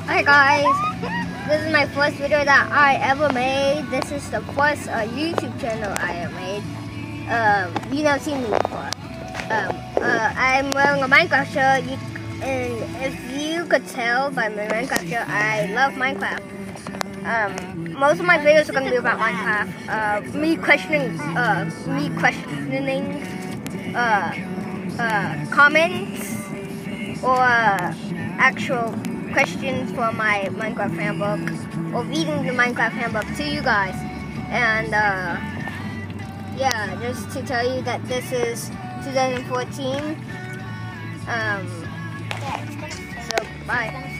Hi guys, this is my first video that I ever made. This is the first YouTube channel I have made. You never seen me before. I'm wearing a Minecraft shirt, and if you could tell by my Minecraft shirt, I love Minecraft. Most of my videos are gonna be about Minecraft. Me questioning comments or actual questions for my Minecraft handbook, or reading the Minecraft handbook to you guys. And yeah, just to tell you that this is 2014. So bye.